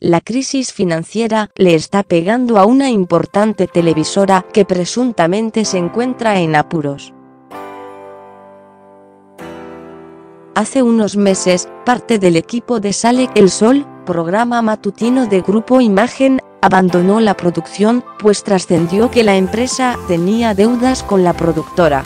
la crisis financiera le está pegando a una importante televisora que presuntamente se encuentra en apuros. Hace unos meses, parte del equipo de Sale el Sol, programa matutino de Grupo Imagen, abandonó la producción, pues trascendió que la empresa tenía deudas con la productora.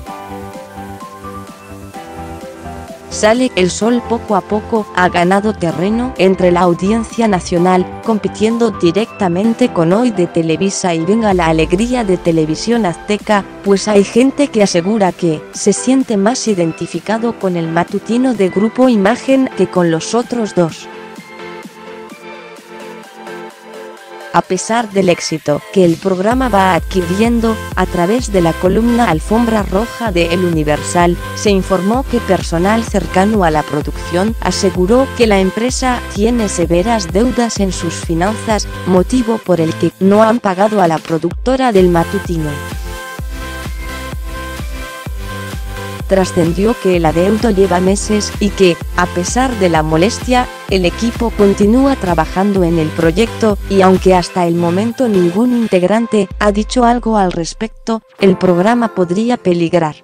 Sale el Sol poco a poco ha ganado terreno entre la audiencia nacional, compitiendo directamente con Hoy de Televisa y Venga la Alegría de Televisión Azteca, pues hay gente que asegura que se siente más identificado con el matutino de Grupo Imagen que con los otros dos. A pesar del éxito que el programa va adquiriendo, a través de la columna Alfombra Roja de El Universal, se informó que personal cercano a la producción aseguró que la empresa tiene severas deudas en sus finanzas, motivo por el que no han pagado a la productora del matutino. Trascendió que el adeudo lleva meses y que, a pesar de la molestia, el equipo continúa trabajando en el proyecto, y aunque hasta el momento ningún integrante ha dicho algo al respecto, el programa podría peligrar.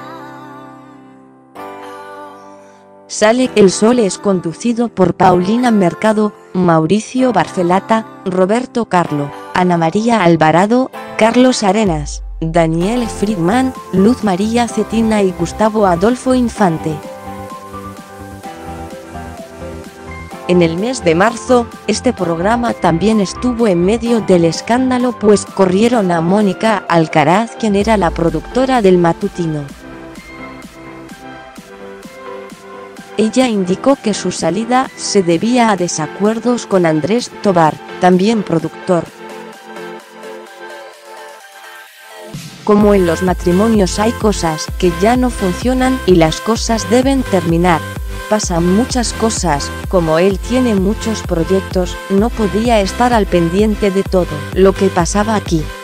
Sale el Sol es conducido por Paulina Mercado, Mauricio Barcelata, Roberto Carlo, Ana María Alvarado, Carlos Arenas, Daniel Friedman, Luz María Cetina y Gustavo Adolfo Infante. En el mes de marzo, este programa también estuvo en medio del escándalo, pues corrieron a Mónica Alcaraz, quien era la productora del matutino. Ella indicó que su salida se debía a desacuerdos con Andrés Tobar, también productor. Como en los matrimonios hay cosas que ya no funcionan y las cosas deben terminar. Pasan muchas cosas, como él tiene muchos proyectos, no podía estar al pendiente de todo lo que pasaba aquí.